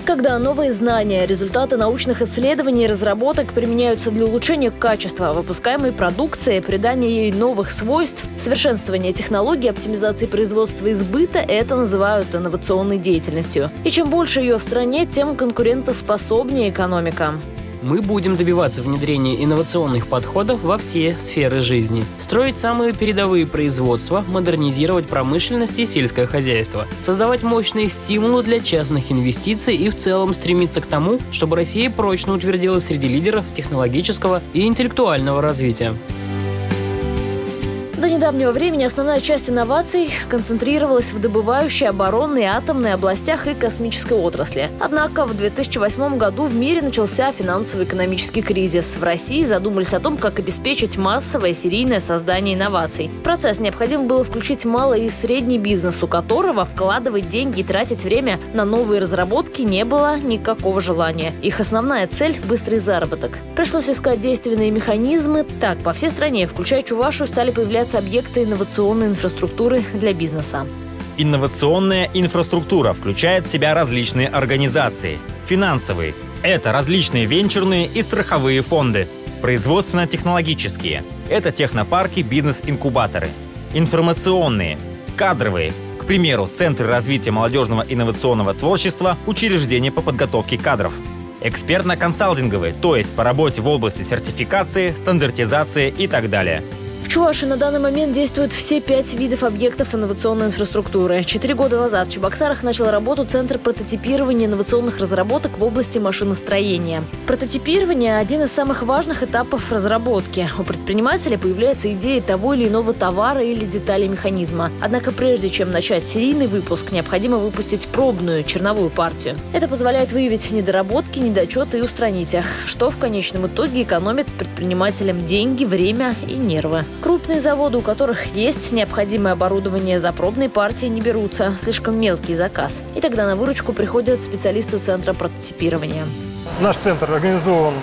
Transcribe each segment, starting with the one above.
Когда новые знания, результаты научных исследований и разработок применяются для улучшения качества выпускаемой продукции, придания ей новых свойств, совершенствования технологий, оптимизации производства и сбыта, это называют инновационной деятельностью. И чем больше ее в стране, тем конкурентоспособнее экономика. Мы будем добиваться внедрения инновационных подходов во все сферы жизни. Строить самые передовые производства, модернизировать промышленность и сельское хозяйство. Создавать мощные стимулы для частных инвестиций и в целом стремиться к тому, чтобы Россия прочно утвердилась среди лидеров технологического и интеллектуального развития. До недавнего времени основная часть инноваций концентрировалась в добывающей, оборонной, атомной областях и космической отрасли. Однако в 2008 году в мире начался финансово-экономический кризис. В России задумались о том, как обеспечить массовое серийное создание инноваций. В процесс необходимо было включить малый и средний бизнес, у которого вкладывать деньги и тратить время на новые разработки не было никакого желания. Их основная цель – быстрый заработок. Пришлось искать действенные механизмы. Так, по всей стране, включая Чувашию, стали появляться объекты инновационной инфраструктуры для бизнеса. Инновационная инфраструктура включает в себя различные организации. Финансовые – это различные венчурные и страховые фонды. Производственно-технологические – это технопарки, бизнес-инкубаторы. Информационные – кадровые, к примеру, центры развития молодежного инновационного творчества, учреждения по подготовке кадров. Экспертно-консалтинговые, то есть по работе в области сертификации, стандартизации и так далее. В Чувашии на данный момент действуют все 5 видов объектов инновационной инфраструктуры. 4 года назад в Чебоксарах начал работу Центр прототипирования инновационных разработок в области машиностроения. Прототипирование – один из самых важных этапов разработки. У предпринимателя появляется идея того или иного товара или детали механизма. Однако прежде чем начать серийный выпуск, необходимо выпустить пробную черновую партию. Это позволяет выявить недоработки, недочеты и устранить их, что в конечном итоге экономит предпринимателям деньги, время и нервы. Крупные заводы, у которых есть необходимое оборудование, за пробные партии не берутся. Слишком мелкий заказ. И тогда на выручку приходят специалисты Центра прототипирования. Наш центр организован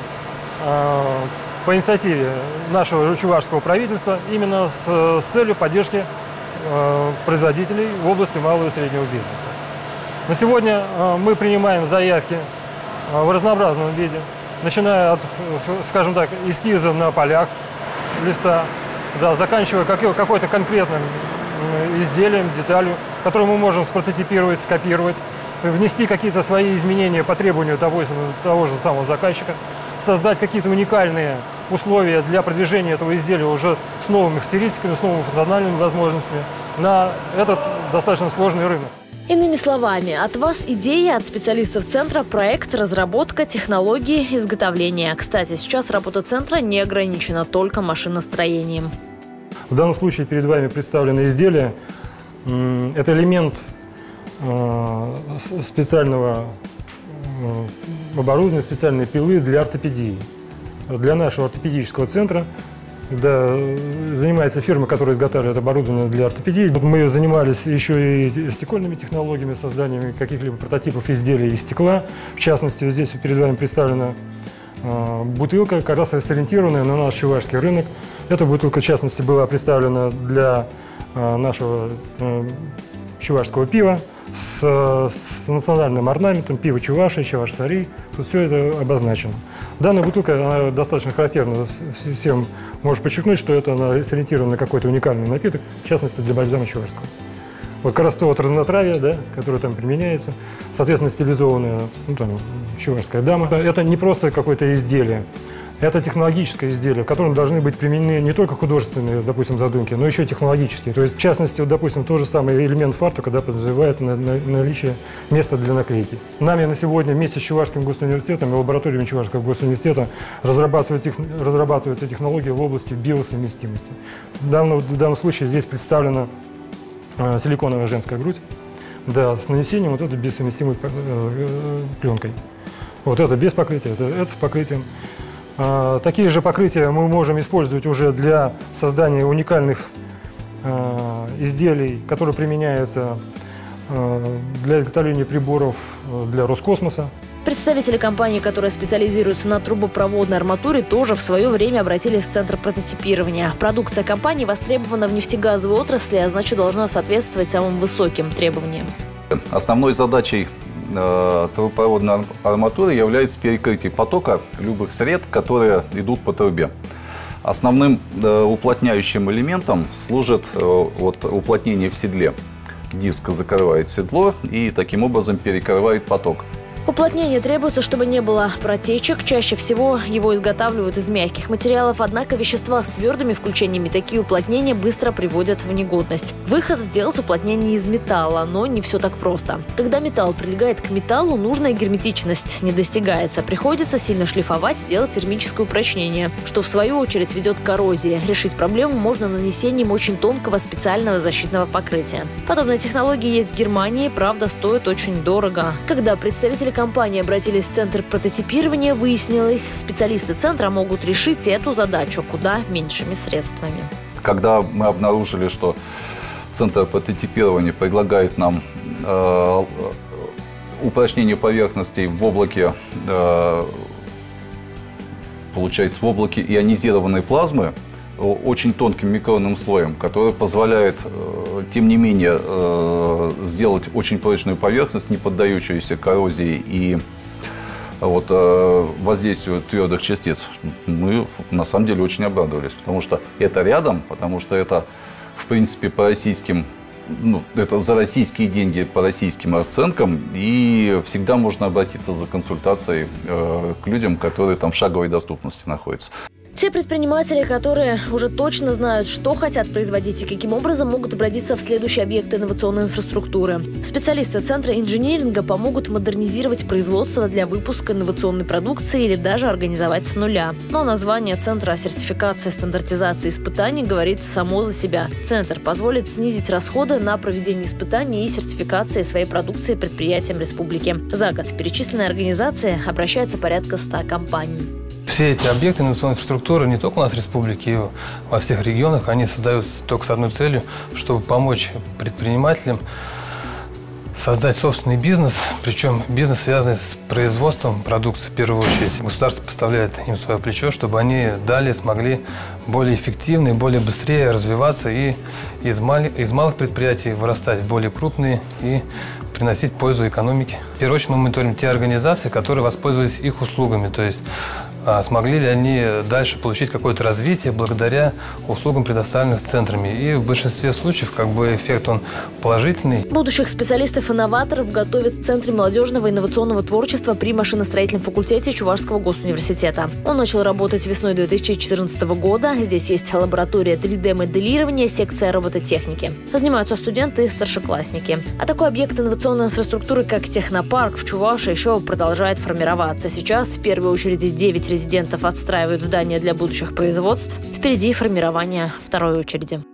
по инициативе нашего чувашского правительства именно с целью поддержки производителей в области малого и среднего бизнеса. На сегодня мы принимаем заявки в разнообразном виде, начиная от, скажем так, эскиза на полях листа, да, заканчивая какой-то конкретным изделием, деталью, которую мы можем спрототипировать, скопировать, внести какие-то свои изменения по требованию того же самого заказчика, создать какие-то уникальные условия для продвижения этого изделия уже с новыми характеристиками, с новыми функциональными возможностями на этот достаточно сложный рынок. Иными словами, от вас идея, от специалистов центра проект, разработка, технологии, изготовление. Кстати, сейчас работа центра не ограничена только машиностроением. В данном случае перед вами представлено изделие. Это элемент специального оборудования, специальной пилы для ортопедии. Для нашего ортопедического центра занимается фирма, которая изготавливает оборудование для ортопедии. Мы занимались еще и стекольными технологиями, созданием каких-либо прототипов изделий из стекла. В частности, здесь перед вами представлена бутылка, как раз сориентированная на наш чувашский рынок. Эта бутылка, в частности, была представлена для нашего чувашского пива с национальным орнаментом, пиво Чувашия, Чаваш-Сари. Тут все это обозначено. Данная бутылка она достаточно характерна. Всем может подчеркнуть, что это она сориентирована на какой-то уникальный напиток, в частности, для бальзама чувашского. Вот как раз то вот разнотравие, да, которое там применяется, соответственно, стилизованная чувашская дама. Это не просто какое-то изделие. Это технологическое изделие, в котором должны быть применены не только художественные, допустим, задумки, но еще и технологические. То есть, в частности, вот, допустим, тот же самый элемент фартука, когда подразумевает наличие места для наклейки. Нами на сегодня вместе с Чувашским госуниверситетом и лабораториями Чувашского госуниверситета разрабатываются технологии в области биосовместимости. В данном случае здесь представлена силиконовая женская грудь, да, с нанесением вот этой биосовместимой пленкой. Вот это без покрытия, это с покрытием. Такие же покрытия мы можем использовать уже для создания уникальных изделий, которые применяются для изготовления приборов для Роскосмоса. Представители компании, которые специализируются на трубопроводной арматуре, тоже в свое время обратились в Центр прототипирования. Продукция компании востребована в нефтегазовой отрасли, а значит, должна соответствовать самым высоким требованиям. Основной задачей трубопроводной арматуры является перекрытие потока любых сред, которые идут по трубе. Основным уплотняющим элементом служит уплотнение в седле. Диск закрывает седло и таким образом перекрывает поток. Уплотнение требуется, чтобы не было протечек. Чаще всего его изготавливают из мягких материалов, однако вещества с твердыми включениями такие уплотнения быстро приводят в негодность. Выход – сделать уплотнение из металла, но не все так просто. Когда металл прилегает к металлу, нужная герметичность не достигается. Приходится сильно шлифовать, делать термическое упрочнение, что в свою очередь ведет к коррозии. Решить проблему можно нанесением очень тонкого специального защитного покрытия. Подобная технология есть в Германии, правда, стоит очень дорого. Когда представители компании обратились в Центр прототипирования, выяснилось, специалисты Центра могут решить эту задачу куда меньшими средствами. Когда мы обнаружили, что Центр прототипирования предлагает нам упрочнение поверхностей в облаке, получается, в облаке ионизированной плазмы, очень тонким микронным слоем, который позволяет, тем не менее, сделать очень прочную поверхность, не поддающуюся коррозии и воздействию твердых частиц. Мы на самом деле очень обрадовались, потому что это рядом, потому что это, в принципе, по российским, это за российские деньги, по российским расценкам, и всегда можно обратиться за консультацией к людям, которые там в шаговой доступности находятся. Те предприниматели, которые уже точно знают, что хотят производить и каким образом, могут обратиться в следующие объекты инновационной инфраструктуры. Специалисты Центра инжиниринга помогут модернизировать производство для выпуска инновационной продукции или даже организовать с нуля. Но название Центра сертификации, стандартизации и испытаний говорит само за себя. Центр позволит снизить расходы на проведение испытаний и сертификации своей продукции предприятиям республики. За год в перечисленной организации обращается порядка 100 компаний. Все эти объекты инновационной инфраструктуры не только у нас в республике, и во всех регионах, они создаются только с одной целью, чтобы помочь предпринимателям создать собственный бизнес, причем бизнес, связанный с производством продукции в первую очередь. Государство поставляет им свое плечо, чтобы они далее смогли более эффективно и более быстрее развиваться и из малых предприятий вырастать в более крупные и приносить пользу экономике. В первую очередь мы мониторим те организации, которые воспользовались их услугами, то есть смогли ли они дальше получить какое-то развитие благодаря услугам, предоставленным центрами. И в большинстве случаев эффект он положительный. Будущих специалистов-инноваторов готовят в Центре молодежного инновационного творчества при машиностроительном факультете Чувашского госуниверситета. Он начал работать весной 2014 года. Здесь есть лаборатория 3D-моделирования, секция робототехники. Занимаются студенты и старшеклассники. А такой объект инновационной инфраструктуры, как технопарк в Чувашии, еще продолжает формироваться. Сейчас в первой очереди 9 резидентов отстраивают здания для будущих производств. Впереди формирование второй очереди.